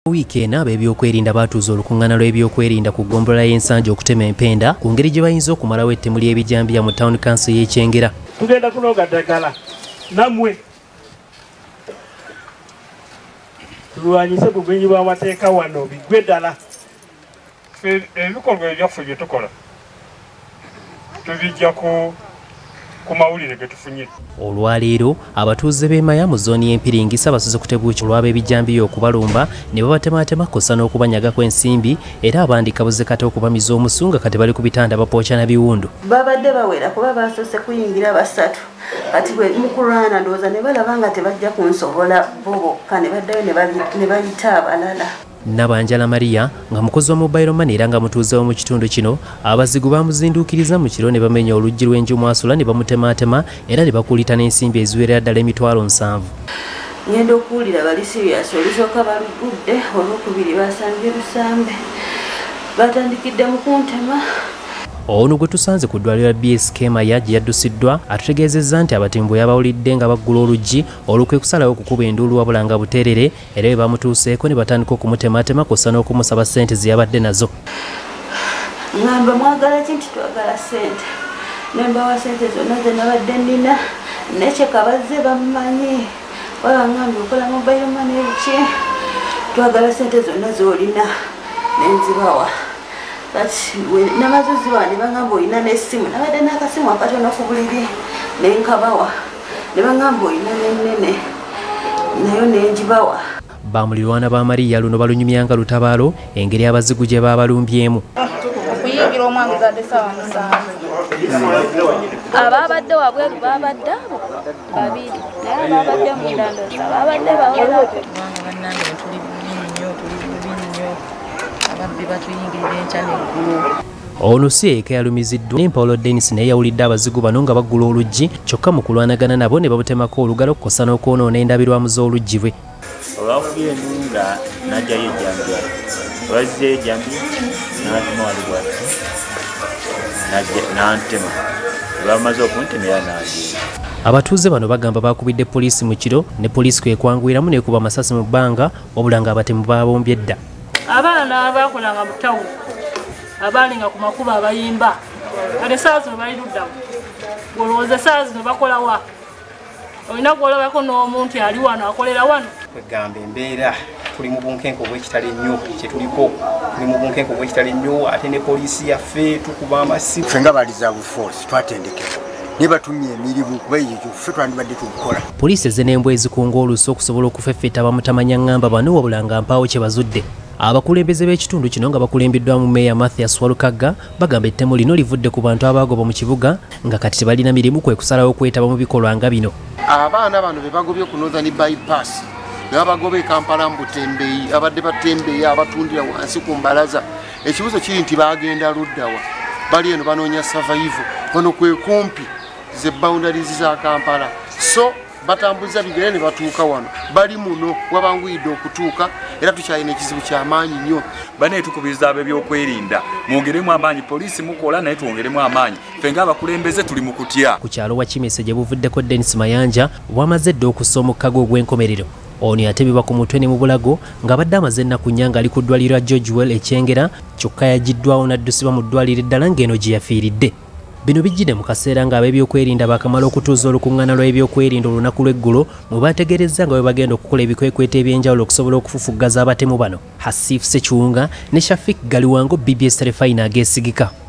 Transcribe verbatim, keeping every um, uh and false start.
Weekend ab'ebyokwerinda batuuza olukuŋŋaana lw'ebyokwerinda ku ggombolola y'Ensanja okutema empenda ku ngeri gye bayinza okumalawo ettemu ly'ebijambiya mu Town Council y'e Kyengera. Tugenda kunooga ddagala nammwe tulwanyise bubenyi bw'amateeka wano biggwe ddala. Ebikolwa ebyaffe bye tukola tubijja ku ku mawulire ge tufunye. Olwaleero abatuuze b'e Maya mu zooni y'Empiringisa basoze kutebuuki olw'ab'ebijambiya okubalumba ne babatemaatema kosa n'okubanyaga kw'ensimbi era abandi kabuze kate okubamiza omusu nga kati bali ku bitanda bapookya na biwundu. Babadde bawera kuba basoose kuyingira basatu kati bwe mukulwana ndowooza ne balaba nga tebajja kunsobola bo bokka ne baddayo ne bayita abalala. Nabanjala Maria nga mukozi wa mobile money era nga mutuuze mu kitundu kino abazigu bamuzinduukiriza mu kiro ne bamenya oluggi lw'enju mwasula ne bamutemaatema era ne bakuulita n'ensimbi eziwerera ddala emitwalo nsanvu. Ngenda okuwulira bali serious olusooka balugudde olwokubiri basambye lusambe batandikidde mu kuntema. Ono gwe tusanze ku ddwaliro lya B S K Maya gye yaddusiddwa atutegeezezza nti abatimbu yabawulidde nga baggula oluggi olukwe kusalawo okukuba enduulu wabula nga buteerere era bwe bamutuuseeko ne batandika okumutemaatema kosa n'okumusaba ssente ze yabadde nazo. Ngamba mwagala ki nti twagala ssente ne mbawa ssente zonna ze nabadde nnina nekyeka bazze bamumanyi waba ngambye okola mobile money ki twagala ssente zonna z'olina ne nzibawa. Namazuzi wane bangamba olina n'essimu nabadde n'akasimu akatono ku buliri ne nkabawa ne bangamba olina n'ennene nayo ne ngibawa. Bamulirwana ba Maria luno balunyumyanga lutabaalo engeri abazigu gye baabalumbyemu. Okuyingira omwange zadde ssaawa musanvu abaabadde wabweru baabadde abo babiri naye abaabadde mu ndandoosa baabadde bawera. Bannange tuli bubi nnyo tuli bubi nnyo ababbi batuyingirira enkya n'eggulu. Ono si eka yalumiziddwa ne Paulo Dennis naye yawulidde abazigu bano nga baggula oluggi kyokka mu kulwanagana nabo ne babutemako olugalo okukosa n'okwonoona endabirwamu z'oluggi lwe. Olwafubye endunga n'ajjayo ejjambiya olwazze ejjambiya n'atema wali bwati n'antema olwamaze okuntemera n'agenda. Abatuuze bano bagamba bakubidde poliisi mu kiro ne poliisi kwekwanguyiramu n'ekuba amasasi mu bbanga wabula nga abatemu baabombye dda. Abaana abakolanga mu ttawuni abaalinga ku makubo abayimba kati essaawa zino bali luddamu olowooza essaawa zino bakola wa olina gwolabako n'omuntu ali wano akolera wano. Kwegamba embeera tuli mu bunkenke obw'ekitalo ennyo kyetuliko tuli mu bunkenke obw'ekitalo ennyo ate ne poliisi yaffe tukuba amasimu. Ffe nga balizavu force twatendekera ne batumye emirimu kuba ekyo ffe twandibadde tukukola. Poliisi ezze n'embwa ezikunga oluusi okusobola okufeffeta bamutamanya ngamba bano wabula nga mpaawo kye bazudde. Abakulembeze b'ekitundu kino nga bakulembeddwamu Meya Mathias Walukagga bagamba ettemu lino livudde ku bantu abagoba mu kibuga nga kati tebalina mirimu kwe kusalawo okwetaba mu bikolwa nga bino. Abaana bano be bagobye ku Northern bypass ne babagoba e Kampala mu Butembeeyi abadde batembeeyi abatundira wansi ku mbalaza. Ekibuzo kiri nti bagenda luddawa bali eno banoonya survival wano kwe kumpi ze boundaries za Kampala so batambuza bigere ne batuuka wano bali muno wabanguyidde okutuuka era tukyalina ekizibu ky'amaanyi nnyo. Bane tukubiriza ab'ebyokwerinda mwongeremu amaanyi poliisi mukola naye twongeremu amaanyi ffe ng'abakulembeze tuli mu kutya. Ku kyalo wa Kimese gye buvuddeko Dennis Mayanja bwamaze dda okussa omukkago ogw'enkomerero. Ono yatebebwa ku mutwe ne mu bulago ng'abadde amaze ennaku nnya ng'ali ku ddwaliro lya George Well e Kyengera kyokka yagiddwawo n'addusibwa mu ddwaliro eddala ng'eno gye yafiiridde. Bino bijjidde mu kaseera ng'ab'ebyokwerinda bakamala okutuuza olukuŋŋaana lw'ebyokwerinda olunaku lw'eggulo mwe bategerezza nga bwe bagenda okukola ebikwekweto eby'enjawulo okusobola okufufuggaza abatemu bano. Hasif Sekiwunga ne Shafik Galiwango B B S Terefayina ageesigika.